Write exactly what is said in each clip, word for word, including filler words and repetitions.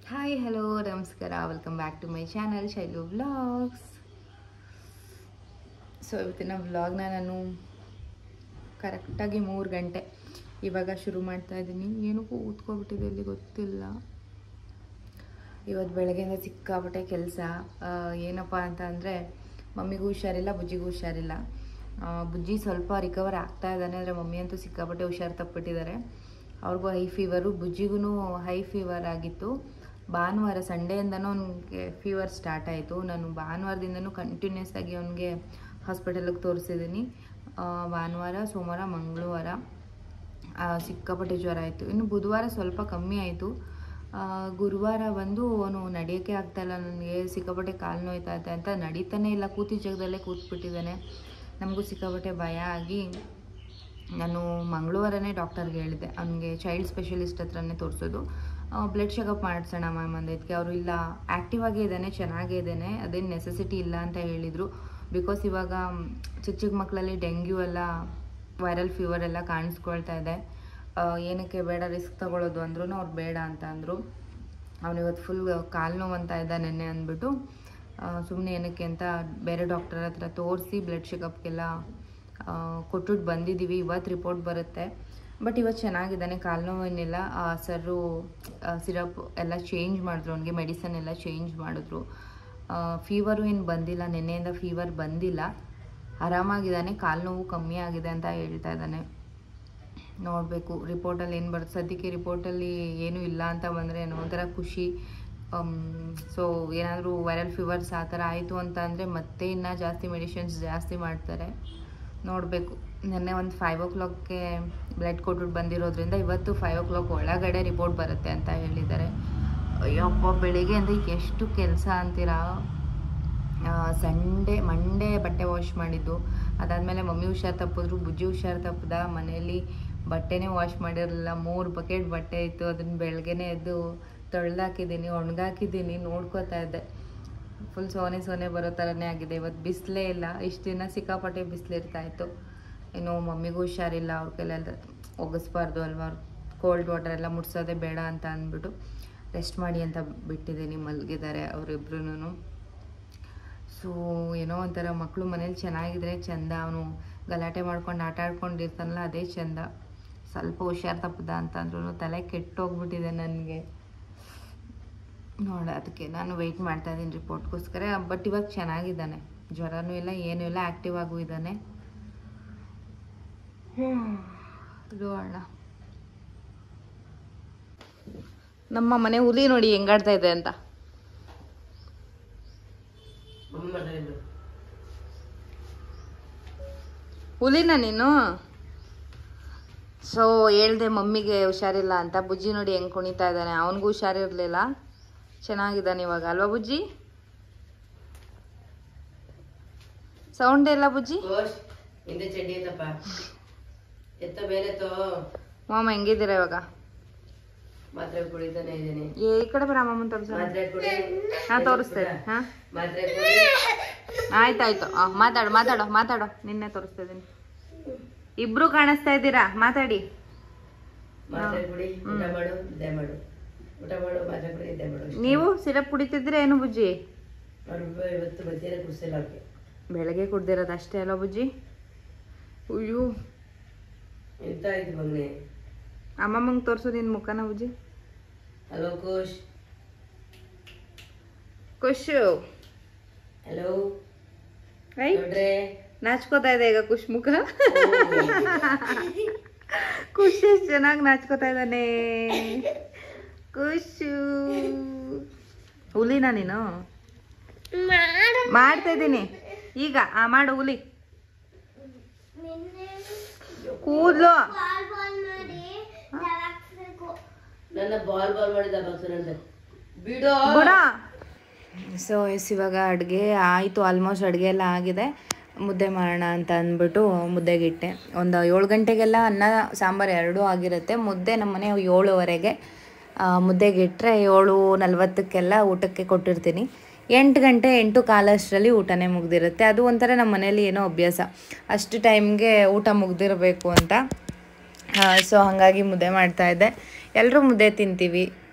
Hi hello ನಮಸ್ಕಾರ, welcome back to my channel Shailu vlogs. So ಇವತ್ತಿನ ವ್ಲಾಗ್ನ ನಾನು ಕರೆಕ್ಟಾಗಿ ಮೂರು ಗಂಟೆ ಇವಾಗ ಶುರು ಮಾಡ್ತಾ ಇದ್ದೀನಿ. ಏನೂ ಕೂತ್ಕೊಬಿಟ್ಟಿದೆ ಇಲ್ಲಿ ಗೊತ್ತಿಲ್ಲ. ಇವತ್ತು ಬೆಳಗ್ಗೆಯಿಂದ ಸಿಕ್ಕಾಪಟ್ಟೆ ಕೆಲಸ. ಏನಪ್ಪ ಅಂತ ಅಂದರೆ ಮಮ್ಮಿಗೂ ಹುಷಾರಿಲ್ಲ, ಬುಜ್ಜಿಗೂ ಹುಷಾರಿಲ್ಲ. ಬುಜ್ಜಿ ಸ್ವಲ್ಪ ರಿಕವರ್ ಆಗ್ತಾ ಇದ್ದಾನೆ, ಆದರೆ ಮಮ್ಮಿ ಅಂತೂ ಸಿಕ್ಕಾಪಟ್ಟೆ ಹುಷಾರು ತಪ್ಪಿಟ್ಟಿದ್ದಾರೆ. ಅವ್ರಿಗೂ ಹೈ ಫೀವರು, ಬುಜ್ಜಿಗೂ ಹೈ ಫೀವರ್ ಆಗಿತ್ತು. ಭಾನುವಾರ ಸಂಡೆಯಿಂದನೂ ಅವನಿಗೆ ಫೀವರ್ ಸ್ಟಾರ್ಟ್ ಆಯಿತು. ನಾನು ಭಾನುವಾರದಿಂದನೂ ಕಂಟಿನ್ಯೂಸ್ ಆಗಿ ಅವನಿಗೆ ಹಾಸ್ಪಿಟಲಿಗೆ ತೋರಿಸಿದ್ದೀನಿ. ಭಾನುವಾರ, ಸೋಮವಾರ, ಮಂಗಳವಾರ ಸಿಕ್ಕಾಪಟ್ಟೆ ಜ್ವರ ಆಯಿತು. ಇನ್ನು ಬುಧವಾರ ಸ್ವಲ್ಪ ಕಮ್ಮಿ ಆಯಿತು. ಗುರುವಾರ ಬಂದು ಅವನು ನಡೆಯೋಕ್ಕೆ ಆಗ್ತಾಯಿಲ್ಲ, ನನಗೆ ಸಿಕ್ಕಾಪಟ್ಟೆ ಕಾಲು ನೋಯ್ತಾ ಇದೆ ಅಂತ ನಡೀತಾನೆ ಇಲ್ಲ, ಕೂತಿ ಜಾಗದಲ್ಲೇ ಕೂತ್ಬಿಟ್ಟಿದ್ದಾನೆ. ನಮಗೂ ಸಿಕ್ಕಾಪಟ್ಟೆ ಭಯ ಆಗಿ ನಾನು ಮಂಗಳವಾರನೇ ಡಾಕ್ಟರ್ಗೆ ಹೇಳಿದೆ, ಅವನಿಗೆ ಚೈಲ್ಡ್ ಸ್ಪೆಷಲಿಸ್ಟ್ ಹತ್ರನೇ ತೋರಿಸೋದು, ಬ್ಲಡ್ ಚೆಕಪ್ ಮಾಡಿಸೋಣ ಮ್ಯಾಮ್ ಅಂದಿದ್ದಕ್ಕೆ ಅವರು ಇಲ್ಲ, ಆ್ಯಕ್ಟಿವ್ ಆಗೇ ಇದ್ದಾನೆ, ಚೆನ್ನಾಗೇ ಇದ್ದಾನೆ, ಅದೇನು ನೆಸೆಸಿಟಿ ಇಲ್ಲ ಅಂತ ಹೇಳಿದರು. ಬಿಕಾಸ್ ಇವಾಗ ಚಿಕ್ಕ ಚಿಕ್ಕ ಮಕ್ಕಳಲ್ಲಿ ಡೆಂಗ್ಯೂ ಎಲ್ಲ, ವೈರಲ್ ಫೀವರ್ ಎಲ್ಲ ಕಾಣಿಸ್ಕೊಳ್ತಾ ಇದೆ. ಏನಕ್ಕೆ ಬೇಡ ರಿಸ್ಕ್ ತಗೊಳ್ಳೋದು ಅಂದ್ರೂ ಅವ್ರು ಬೇಡ ಅಂತ ಅಂದರು. ಅವನಿವತ್ತು ಫುಲ್ ಕಾಲು ನೋವು ಅಂತ ಇದ್ದ ನೆನ್ನೆ ಅಂದ್ಬಿಟ್ಟು ಸುಮ್ಮನೆ ಏನಕ್ಕೆ ಅಂತ ಬೇರೆ ಡಾಕ್ಟರ್ ಹತ್ರ ತೋರಿಸಿ ಬ್ಲಡ್ ಚೆಕಪ್ಗೆಲ್ಲ ಕೊಟ್ಬಿಟ್ಟು ಬಂದಿದ್ದೀವಿ. ಇವತ್ತು ರಿಪೋರ್ಟ್ ಬರುತ್ತೆ. ಬಟ್ ಇವತ್ತು ಚೆನ್ನಾಗಿದ್ದಾನೆ, ಕಾಲು ನೋವೇನಿಲ್ಲ. ಸರು ಸಿರಪ್ ಎಲ್ಲ ಚೇಂಜ್ ಮಾಡಿದ್ರು, ಅವನಿಗೆ ಮೆಡಿಸನ್ ಎಲ್ಲ ಚೇಂಜ್ ಮಾಡಿದ್ರು. ಫೀವರು ಏನು ಬಂದಿಲ್ಲ, ನೆನ್ನೆಯಿಂದ ಫೀವರ್ ಬಂದಿಲ್ಲ, ಆರಾಮಾಗಿದ್ದಾನೆ, ಕಾಲು ನೋವು ಕಮ್ಮಿ ಆಗಿದೆ ಅಂತ ಹೇಳ್ತಾ ಇದ್ದಾನೆ. ನೋಡಬೇಕು ರಿಪೋರ್ಟಲ್ಲಿ ಏನು ಬರುತ್ತೆ. ಸದ್ಯಕ್ಕೆ ರಿಪೋರ್ಟಲ್ಲಿ ಏನೂ ಇಲ್ಲ ಅಂತ ಬಂದರೆ ಏನೋ ಒಂಥರ ಖುಷಿ. ಸೊ ಏನಾದರೂ ವೈರಲ್ ಫೀವರ್ಸ್ ಆ ಥರ ಆಯಿತು ಅಂತ ಅಂದರೆ ಮತ್ತೆ ಇನ್ನೂ ಜಾಸ್ತಿ ಮೆಡಿಷನ್ಸ್ ಜಾಸ್ತಿ ಮಾಡ್ತಾರೆ. ನೋಡಬೇಕು. ನೆನ್ನೆ ಒಂದು ಫೈವ್ ಓ ಕ್ಲಾಕ್ಗೆ ಬ್ಲಡ್ ಕೊಟ್ಬಿಟ್ಟು ಬಂದಿರೋದ್ರಿಂದ ಇವತ್ತು ಫೈವ್ ಓ ಕ್ಲಾಕ್ ಒಳಗಡೆ ರಿಪೋರ್ಟ್ ಬರುತ್ತೆ ಅಂತ ಹೇಳಿದ್ದಾರೆ. ಅಯ್ಯಪ್ಪ, ಬೆಳಿಗ್ಗೆ ಅಂದರೆ ಎಷ್ಟು ಕೆಲಸ ಅಂತೀರಾ. ಸಂಡೇ ಮಂಡೇ ಬಟ್ಟೆ ವಾಶ್ ಮಾಡಿದ್ದು, ಅದಾದಮೇಲೆ ಮಮ್ಮಿ ಹುಷಾರು ತಪ್ಪಿದ್ರು, ಬುಜ್ಜಿ ಹುಷಾರು ತಪ್ಪದ. ಮನೆಯಲ್ಲಿ ಬಟ್ಟೆನೇ ವಾಶ್ ಮಾಡಿರಲಿಲ್ಲ, ಮೂರು ಬಕೆಟ್ ಬಟ್ಟೆ ಇತ್ತು, ಅದನ್ನು ಬೆಳಗ್ಗೆನೇ ಎದ್ದು ತೊಳೆದಾಕಿದ್ದೀನಿ, ಒಣಗಾಕಿದ್ದೀನಿ, ನೋಡ್ಕೋತಾ ಇದ್ದೆ. ಫುಲ್ ಸೋನೆ ಸೋನೆ ಬರೋ ಥರನೇ ಆಗಿದೆ. ಇವತ್ತು ಬಿಸಿಲೇ ಇಲ್ಲ, ಇಷ್ಟು ದಿನ ಸಿಕ್ಕಾಪಟ್ಟೆ ಬಿಸಿಲಿರ್ತಾಯಿತ್ತು. ಇನ್ನು ಮಮ್ಮಿಗೂ ಹುಷಾರಿಲ್ಲ, ಅವ್ರ ಕೈಲೆಲ್ಲ ಒಗಿಸ್ಬಾರ್ದು ಅಲ್ವಾ, ಕೋಲ್ಡ್ ವಾಟರ್ ಎಲ್ಲ ಮುಟ್ಸೋದೇ ಬೇಡ ಅಂತ ಅಂದ್ಬಿಟ್ಟು ರೆಸ್ಟ್ ಮಾಡಿ ಅಂತ ಬಿಟ್ಟಿದ್ದೀನಿ. ಮಲಗಿದ್ದಾರೆ ಅವರಿಬ್ರು. ಸೊ ಏನೋ ಒಂಥರ ಮಕ್ಕಳು ಮನೇಲಿ ಚೆನ್ನಾಗಿದ್ರೆ ಚೆಂದ. ಅವನು ಗಲಾಟೆ ಮಾಡ್ಕೊಂಡು ಆಟ ಆಡ್ಕೊಂಡಿರ್ತಾನಲ್ಲ, ಅದೇ ಚೆಂದ. ಸ್ವಲ್ಪ ಹುಷಾರು ತಪ್ಪದ ಅಂತಂದ್ರೂ ತಲೆ ಕೆಟ್ಟೋಗ್ಬಿಟ್ಟಿದೆ ನನಗೆ. ನೋಡ, ಅದಕ್ಕೆ ನಾನು ವೆಯ್ಟ್ ಮಾಡ್ತಾ ಇದ್ದೀನಿ ರಿಪೋರ್ಟ್ಗೋಸ್ಕರ. ಬಟ್ ಇವಾಗ ಚೆನ್ನಾಗಿದ್ದಾನೆ, ಜ್ವರನೂ ಇಲ್ಲ, ಏನೂ ಇಲ್ಲ, ಆ್ಯಕ್ಟಿವ್ ಆಗೂ ಇದ್ದಾನೆ. ಇದು ಅಣ್ಣ ನಮ್ಮ ಮನೆ ಹುಲಿ ನೋಡಿ ಹೆಂಗಾಡ್ತಾ ಇದೆ ಅಂತ. ಹುಲಿನ ನೀನು? ಸೊ ಹೇಳ್ದೆ ಮಮ್ಮಿಗೆ ಹುಷಾರಿಲ್ಲ ಅಂತ. ಬುಜ್ಜಿ ನೋಡಿ ಹೆಂಗೆ ಕುಣಿತಾ ಇದ್ದಾನೆ, ಅವನಿಗೂ ಹುಷಾರಿರಲಿಲ್ಲ, ಚೆನ್ನಾಗಿದ್ದಾನೆ ಇವಾಗ ಅಲ್ವಾ ಬುಜ್ಜಿ? ಸೌಂಡ್ ಇಲ್ಲ ಬುಜ್ಜಿ? ಮಾಮ ಹೆಂಗಿದ್ದೀರಾ ಇವಾಗ? ಈ ಕಡೆ ಬರ ಮಾಮನ್ ತೋರಿಸ. ಹಾ ತೋರಿಸ್ತೇನೆ. ಹಾ ಆಯ್ತಾಯ್ತು, ಮಾತಾಡು ಮಾತಾಡೋ ಮಾತಾಡೋ ನಿನ್ನೆ ತೋರಿಸ್ತಾ ಇದ್ದೀನಿ. ಇಬ್ರು ಕಾಣಿಸ್ತಾ ಇದ್ದೀರಾ, ಮಾತಾಡಿ. ನೀವು ಸಿರಪ್ ಕುಡಿತಿದ್ರೆ ಏನು ಬುಜ್ಜಿ? ಬೆಳಗ್ಗೆ ಕುಡ್ದಿರೋದು ಅಷ್ಟೇ ಅಲ್ಲ ಬುಜ್ಜಿ? ಅಯ್ಯೋ, ಅಮ್ಮಮ್ಮಂಗೆ ತೋರಿಸು ನಿನ್ನ ಮುಖನ ಬುಜ್ಜಿ. ಹಲೋ ಖುಷ್. ಖುಷು ಹಲೋ. ನಾಚ್ಕೋತಾ ಇದೆ ಈಗ ಖುಷ್ ಮುಖ. ಖುಷಿ ಎಷ್ಟು ಚೆನ್ನಾಗಿ ನಾಚ್ಕೋತಾ ಇದ್ದಾನೆ. ಖುಷು ಹುಲಿನ ನೀನು? ಮಾಡ್ತಾ ಇದ್ದೀನಿ ಈಗ. ಆ ಮಾಡು ಹುಲಿ. ಕೂದ್ಲು ಬಿಡ. ಸೊ ಎಸ್ ಇವಾಗ ಅಡುಗೆ ಆಯಿತು, ಆಲ್ಮೋಸ್ಟ್ ಅಡುಗೆ ಎಲ್ಲ ಆಗಿದೆ. ಮುದ್ದೆ ಮಾಡೋಣ ಅಂತ ಅಂದ್ಬಿಟ್ಟು ಮುದ್ದೆಗಿಟ್ಟೆ. ಒಂದು ಏಳು ಗಂಟೆಗೆಲ್ಲ ಅನ್ನ ಸಾಂಬಾರು ಎರಡೂ ಆಗಿರುತ್ತೆ. ಮುದ್ದೆ ನಮ್ಮನೆ ಏಳುವರೆಗೆ ಮುದ್ದೆಗಿಟ್ಟರೆ ಏಳು ನಲ್ವತ್ತಕ್ಕೆಲ್ಲ ಊಟಕ್ಕೆ ಕೊಟ್ಟಿರ್ತೀನಿ. ಎಂಟು ಗಂಟೆ ಎಂಟು ಕಾಲಷ್ಟರಲ್ಲಿ ಊಟನೇ ಮುಗ್ದಿರುತ್ತೆ. ಅದು ಒಂಥರ ನಮ್ಮ ಮನೇಲಿ ಏನೋ ಅಭ್ಯಾಸ, ಅಷ್ಟು ಟೈಮ್ಗೆ ಊಟ ಮುಗ್ದಿರಬೇಕು ಅಂತ. ಸೊ ಹಾಗಾಗಿ ಮುದ್ದೆ ಮಾಡ್ತಾಯಿದ್ದೆ. ಎಲ್ಲರೂ ಮುದ್ದೆ ತಿಂತೀವಿ,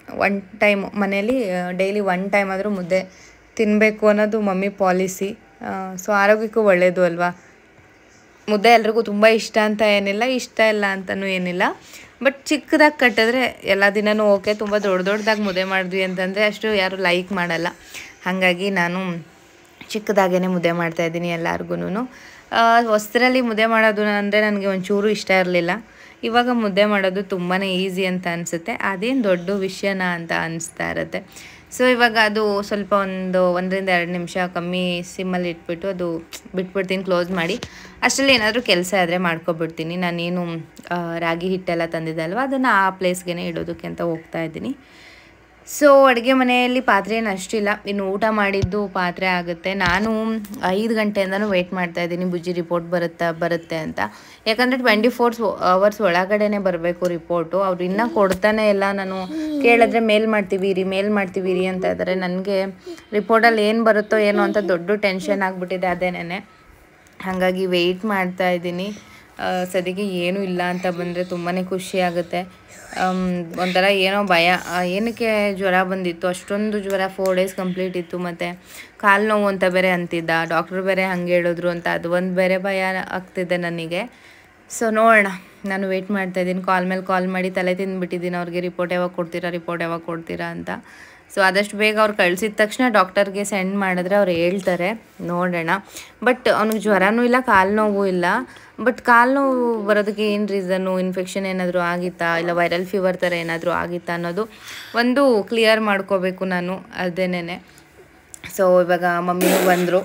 ಒನ್ ಟೈಮ್ ಮನೇಲಿ ಡೈಲಿ ಒನ್ ಟೈಮ್ ಆದರೂ ಮುದ್ದೆ ತಿನ್ನಬೇಕು ಅನ್ನೋದು ಮಮ್ಮಿ ಪಾಲಿಸಿ. ಸೊ ಆರೋಗ್ಯಕ್ಕೂ ಒಳ್ಳೆಯದು ಅಲ್ವಾ. ಮುದ್ದೆ ಎಲ್ರಿಗೂ ತುಂಬ ಇಷ್ಟ ಅಂತ ಏನಿಲ್ಲ, ಇಷ್ಟ ಇಲ್ಲ ಅಂತಲೂ ಏನಿಲ್ಲ. ಬಟ್ ಚಿಕ್ಕದಾಗಿ ಕಟ್ಟಿದ್ರೆ ಎಲ್ಲ ದಿನವೂ ಓಕೆ. ತುಂಬ ದೊಡ್ಡ ದೊಡ್ಡದಾಗಿ ಮುದ್ದೆ ಮಾಡಿದ್ವಿ ಅಂತಂದರೆ ಅಷ್ಟು ಯಾರು ಲೈಕ್ ಮಾಡಲ್ಲ. ಹಾಗಾಗಿ ನಾನು ಚಿಕ್ಕದಾಗೇ ಮುದ್ದೆ ಮಾಡ್ತಾಯಿದ್ದೀನಿ ಎಲ್ಲರಿಗೂ. ಹೊಸದ್ರಲ್ಲಿ ಮುದ್ದೆ ಮಾಡೋದು ಅಂದರೆ ನನಗೆ ಒಂಚೂರು ಇಷ್ಟ ಇರಲಿಲ್ಲ. ಇವಾಗ ಮುದ್ದೆ ಮಾಡೋದು ತುಂಬಾ ಈಸಿ ಅಂತ ಅನಿಸುತ್ತೆ. ಅದೇನು ದೊಡ್ಡ ವಿಷಯನ ಅಂತ ಅನಿಸ್ತಾ ಇರುತ್ತೆ. ಸೊ ಇವಾಗ ಅದು ಸ್ವಲ್ಪ ಒಂದು ಒಂದರಿಂದ ಎರಡು ನಿಮಿಷ ಕಮ್ಮಿ ಸಿಮ್ಮಲ್ಲಿ ಇಟ್ಬಿಟ್ಟು ಅದು ಬಿಟ್ಬಿಡ್ತೀನಿ ಕ್ಲೋಸ್ ಮಾಡಿ. ಅಷ್ಟರಲ್ಲಿ ಏನಾದರೂ ಕೆಲಸ ಇದ್ದರೆ ಮಾಡ್ಕೊಬಿಡ್ತೀನಿ. ನಾನೇನು ರಾಗಿ ಹಿಟ್ಟೆಲ್ಲ ತಂದಿದ್ದೆ ಅಲ್ವ, ಅದನ್ನು ಆ ಪ್ಲೇಸ್ಗೆ ಇಡೋದಕ್ಕೆ ಅಂತ ಹೋಗ್ತಾಯಿದ್ದೀನಿ. ಸೊ ಅಡುಗೆ ಮನೆಯಲ್ಲಿ ಪಾತ್ರೆ ಏನು ಅಷ್ಟಿಲ್ಲ, ಇನ್ನು ಊಟ ಮಾಡಿದ್ದು ಪಾತ್ರೆ ಆಗುತ್ತೆ. ನಾನು ಐದು ಗಂಟೆಯಿಂದನೂ ವೆಯ್ಟ್ ಮಾಡ್ತಾಯಿದ್ದೀನಿ ಬುಜ್ಜಿ ರಿಪೋರ್ಟ್ ಬರುತ್ತಾ ಬರುತ್ತೆ ಅಂತ. ಯಾಕಂದರೆ ಟ್ವೆಂಟಿ ಫೋರ್ಸ್ ಅವರ್ಸ್ ಒಳಗಡೆನೇ ಬರಬೇಕು ರಿಪೋರ್ಟು. ಅವ್ರು ಇನ್ನೂ ಕೊಡ್ತಾನೆ ಇಲ್ಲ. ನಾನು ಕೇಳಿದ್ರೆ ಮೇಲ್ ಮಾಡ್ತೀವಿ ರೀ ಮೇಲ್ ಮಾಡ್ತೀವಿ ರೀ ಅಂತ ಇದ್ದಾರೆ. ನನಗೆ ರಿಪೋರ್ಟಲ್ಲಿ ಏನು ಬರುತ್ತೋ ಏನೋ ಅಂತ ದೊಡ್ಡ ಟೆನ್ಷನ್ ಆಗಿಬಿಟ್ಟಿದೆ ಅದೇನೇ. ಹಾಗಾಗಿ ವೆಯ್ಟ್ ಮಾಡ್ತಾಯಿದ್ದೀನಿ. ಸದ್ಯಕ್ಕೆ ಏನೂ ಇಲ್ಲ ಅಂತ ಬಂದರೆ ತುಂಬಾ ಖುಷಿ ಆಗುತ್ತೆ. ಒಂಥರ ಏನೋ ಭಯ, ಏನಕ್ಕೆ ಜ್ವರ ಬಂದಿತ್ತು, ಅಷ್ಟೊಂದು ಜ್ವರ ಫೋರ್ ಡೇಸ್ ಕಂಪ್ಲೀಟ್ ಇತ್ತು. ಮತ್ತು ಕಾಲು ನೋವು ಅಂತ ಬೇರೆ ಅಂತಿದ್ದ ಡಾಕ್ಟ್ರು, ಬೇರೆ ಹಂಗೆ ಹೇಳಿದ್ರು ಅಂತ ಅದು ಒಂದು ಬೇರೆ ಭಯ ಆಗ್ತಿದೆ ನನಗೆ. ಸೊ ನೋಡೋಣ, ನಾನು ವೆಯ್ಟ್ ಮಾಡ್ತಾಯಿದ್ದೀನಿ. ಕಾಲ್ ಮೇಲೆ ಕಾಲ್ ಮಾಡಿ ತಲೆ ತಿಂದುಬಿಟ್ಟಿದ್ದೀನಿ ಅವ್ರಿಗೆ, ರಿಪೋರ್ಟ್ ಯಾವಾಗ ಕೊಡ್ತೀರಾ ರಿಪೋರ್ಟ್ ಯಾವಾಗ ಕೊಡ್ತೀರಾ ಅಂತ. ಸೊ ಆದಷ್ಟು ಬೇಗ ಅವ್ರು ಕಳಿಸಿದ ತಕ್ಷಣ ಡಾಕ್ಟರ್ಗೆ ಸೆಂಡ್ ಮಾಡಿದ್ರೆ ಅವ್ರು ಹೇಳ್ತಾರೆ, ನೋಡೋಣ. ಬಟ್ ಅವ್ನಿಗೆ ಜ್ವರನೂ ಇಲ್ಲ, ಕಾಲು ನೋವು ಇಲ್ಲ. ಬಟ್ ಕಾಲು ನೋವು ಬರೋದಕ್ಕೆ ಏನು ರೀಸನ್ನು, ಇನ್ಫೆಕ್ಷನ್ ಏನಾದರೂ ಆಗಿತ್ತಾ, ಇಲ್ಲ ವೈರಲ್ ಫೀವರ್ ಥರ ಏನಾದರೂ ಆಗಿತ್ತಾ ಅನ್ನೋದು ಒಂದು ಕ್ಲಿಯರ್ ಮಾಡ್ಕೋಬೇಕು ನಾನು, ಅದೇನೇ. ಸೊ ಇವಾಗ ಮಮ್ಮಿನೂ ಬಂದರು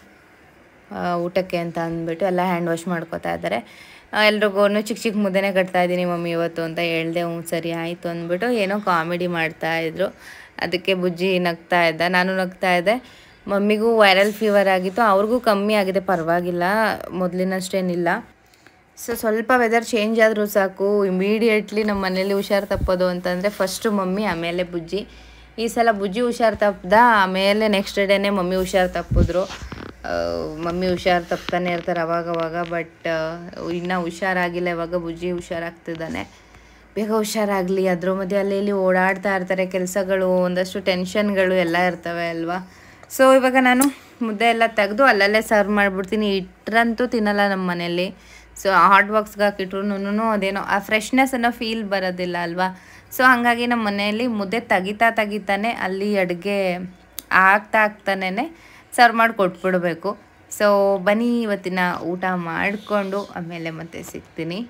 ಊಟಕ್ಕೆ ಅಂತ ಅಂದ್ಬಿಟ್ಟು ಎಲ್ಲ ಹ್ಯಾಂಡ್ ವಾಶ್ ಮಾಡ್ಕೋತಾ ಇದ್ದಾರೆ. ಎಲ್ರಿಗೂ ಚಿಕ್ಕ ಚಿಕ್ಕ ಮುದ್ದೆನೇ ಕಟ್ತಾಯಿದ್ದೀನಿ ಮಮ್ಮಿ ಇವತ್ತು ಅಂತ ಹೇಳ್ದೆ. ಹ್ಞೂ ಸರಿ ಆಯಿತು ಅಂದ್ಬಿಟ್ಟು ಏನೋ ಕಾಮಿಡಿ ಮಾಡ್ತಾಯಿದ್ರು. ಅದಕ್ಕೆ ಬುಜ್ಜಿ ನಗ್ತಾ ಇದ್ದ, ನಾನು ನಗ್ತಾ ಇದ್ದೆ. ಮಮ್ಮಿಗೂ ವೈರಲ್ ಫೀವರ್ ಆಗಿತ್ತು, ಅವ್ರಿಗೂ ಕಮ್ಮಿ ಆಗಿದೆ, ಪರವಾಗಿಲ್ಲ, ಮೊದಲಿನಷ್ಟೇನಿಲ್ಲ. ಸೊ ಸ್ವಲ್ಪ ವೆದರ್ ಚೇಂಜ್ ಆದರೂ ಸಾಕು ಇಮಿಡಿಯೇಟ್ಲಿ ನಮ್ಮ ಮನೇಲಿ ಹುಷಾರು ತಪ್ಪೋದು ಅಂತಂದರೆ ಫಸ್ಟು ಮಮ್ಮಿ, ಆಮೇಲೆ ಬುಜ್ಜಿ. ಈ ಸಲ ಬುಜ್ಜಿ ಹುಷಾರು ತಪ್ಪದ, ಆಮೇಲೆ ನೆಕ್ಸ್ಟ್ ಡೇನೇ ಮಮ್ಮಿ ಹುಷಾರು ತಪ್ಪಿದ್ರು. ಮಮ್ಮಿ ಹುಷಾರು ತಪ್ತಾನೆ ಇರ್ತಾರೆ ಅವಾಗವಾಗ. ಬಟ್ ಇನ್ನೂ ಹುಷಾರಾಗಿಲ್ಲ, ಇವಾಗ ಬುಜ್ಜಿ ಹುಷಾರಾಗ್ತಿದ್ದಾನೆ. ಬೇಗ ಹುಷಾರಾಗಲಿ. ಅದ್ರ ಮಧ್ಯೆ ಅಲ್ಲಿ ಇಲ್ಲಿ ಓಡಾಡ್ತಾ ಇರ್ತಾರೆ, ಕೆಲಸಗಳು, ಒಂದಷ್ಟು ಟೆನ್ಷನ್ಗಳು ಎಲ್ಲ ಇರ್ತವೆ ಅಲ್ವಾ. ಸೊ ಇವಾಗ ನಾನು ಮುದ್ದೆ ಎಲ್ಲ ತೆಗೆದು ಅಲ್ಲಲ್ಲೇ ಸರ್ವ್ ಮಾಡಿಬಿಡ್ತೀನಿ. ಇಟ್ಟರಂತೂ ತಿನ್ನಲ್ಲ ನಮ್ಮ ಮನೇಲಿ. ಸೊ ಹಾಟ್ ಬಾಕ್ಸ್ಗೆ ಹಾಕಿಟ್ರು ಅದೇನೋ ಆ ಫ್ರೆಶ್ನೆಸ್ ಅನ್ನೋ ಫೀಲ್ ಬರೋದಿಲ್ಲ ಅಲ್ವಾ. ಸೊ ಹಾಗಾಗಿ ನಮ್ಮ ಮನೆಯಲ್ಲಿ ಮುದ್ದೆ ತೆಗಿತಾ ತೆಗಿತಾನೆ ಅಲ್ಲಿ ಅಡುಗೆ ಆಗ್ತಾ ಆಗ್ತಾನೇ ಸರ್ವ್ ಮಾಡಿ ಕೊಟ್ಬಿಡಬೇಕು. ಸೊ ಬನ್ನಿ ಇವತ್ತಿನ ಊಟ ಮಾಡಿಕೊಂಡು ಆಮೇಲೆ ಮತ್ತೆ ಸಿಗ್ತೀನಿ.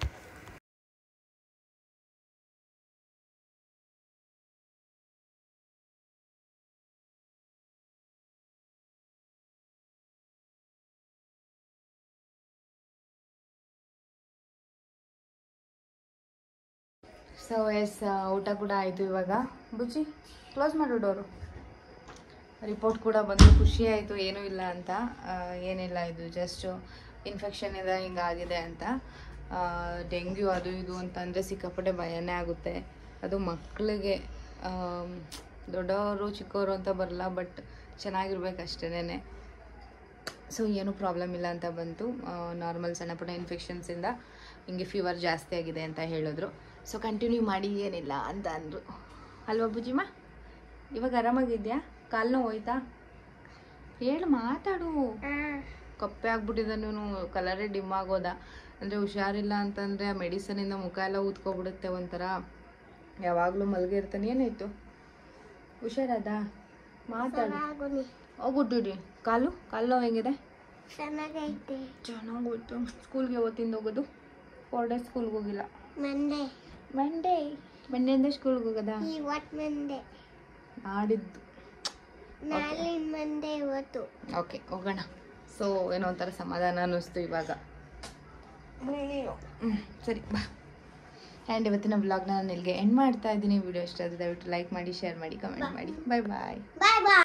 ಸೊ ಎಸ್ ಊಟ ಕೂಡ ಆಯಿತು. ಇವಾಗ ಬುಜ್ಜಿ ಕ್ಲೋಸ್ ಮಾಡು ಡೋರು. ರಿಪೋರ್ಟ್ ಕೂಡ ಬಂದು ಖುಷಿ ಆಯಿತು, ಏನೂ ಇಲ್ಲ ಅಂತ. ಏನಿಲ್ಲ, ಇದು ಜಸ್ಟ್ ಇನ್ಫೆಕ್ಷನ್ ಇದೆ, ಹಿಂಗಾಗಿದೆ ಅಂತ. ಡೆಂಗ್ಯೂ ಅದು ಇದು ಅಂತಂದರೆ ಸಿಕ್ಕಾಪಟ್ಟೆ ಭಯನೇ ಆಗುತ್ತೆ. ಅದು ಮಕ್ಕಳಿಗೆ, ದೊಡ್ಡವರು ಚಿಕ್ಕವರು ಅಂತ ಬರಲ್ಲ, ಬಟ್ ಚೆನ್ನಾಗಿರ್ಬೇಕು ಅಷ್ಟೇನೆ. ಸೊ ಏನೂ ಪ್ರಾಬ್ಲಮ್ ಇಲ್ಲ ಅಂತ ಬಂತು. ನಾರ್ಮಲ್ ಸಣ್ಣ ಪುಟ್ಟ ಇನ್ಫೆಕ್ಷನ್ಸಿಂದ ಹಿಂಗೆ ಫೀವರ್ ಜಾಸ್ತಿ ಆಗಿದೆ ಅಂತ ಹೇಳಿದ್ರು. ಸೊ ಕಂಟಿನ್ಯೂ ಮಾಡಿ, ಏನಿಲ್ಲ ಅಂತ ಅಂದರು ಅಲ್ವಾ ಬುಜ್ಜಿಮ್ಮ. ಇವಾಗ ಆರಾಮಾಗಿದ್ಯಾ? ಕಾಲು ನೋವು ಹೋಯ್ತಾ? ಹೇಳು, ಮಾತಾಡು. ಕಪ್ಪೆ ಆಗ್ಬಿಟ್ಟಿದೆ, ನೀನು ಕಲರೇ ಡಿಮ್ ಆಗೋದ. ಅಂದರೆ ಹುಷಾರಿಲ್ಲ ಅಂತಂದರೆ ಆ ಮೆಡಿಸನಿಂದ ಮುಖ ಎಲ್ಲ ಊದ್ಕೊಬಿಡುತ್ತೆ ಒಂಥರ, ಯಾವಾಗಲೂ ಮಲಗಿರ್ತಾನೆ. ಏನಾಯಿತು? ಹುಷಾರಾದ? ಮಾತಾಡು. ಹೋಗ್ಬಿಟ್ಟಿರಿ. ಕಾಲು ಕಾಲು ನೋವು ಹೆಂಗಿದೆ? ಚೆನ್ನಾಗೈತೆ. ಚೆನ್ನಾಗೋಯ್ತು. ಸ್ಕೂಲ್ಗೆ ಓದ್ತಿಂದ ಹೋಗೋದು? ಫೋರ್ ಡೇಸ್ ಸ್ಕೂಲ್ಗೆ ಹೋಗಿಲ್ಲ. ಮಂಡೇ ಮಂಡೇ ಮಂಡೆಯಿಂದ ಸ್ಕೂಲ್ಗೆ ಹೋಗೋದಾ? ಇವತ್ತು ಮಂಡೇ, ನಾಡಿದ್ದು ನಾಳಿನ ಮಂಡೇ ಇವತ್ತು. ಓಕೆ, ಹೋಗೋಣ. ಸೊ ಏನೋ ಒಂಥರ ಸಮಾಧಾನ ಅನ್ನಿಸ್ತು ಇವಾಗ. ಹ್ಞೂ ಸರಿ ಬಾ. ಆ್ಯಂಡ್ ಇವತ್ತಿನ ವ್ಲಾಗ್ನ ನಾನು ಇಲ್ಲಿಗೆ ಎಂಡ್ ಮಾಡ್ತಾ ಇದ್ದೀನಿ. ವಿಡಿಯೋ ಇಷ್ಟ ಆದರೆ ದಯವಿಟ್ಟು ಲೈಕ್ ಮಾಡಿ, ಶೇರ್ ಮಾಡಿ, ಕಮೆಂಟ್ ಮಾಡಿ. ಬಾಯ್ ಬಾಯ್. ಬಾಯ್ ಬಾಯ್.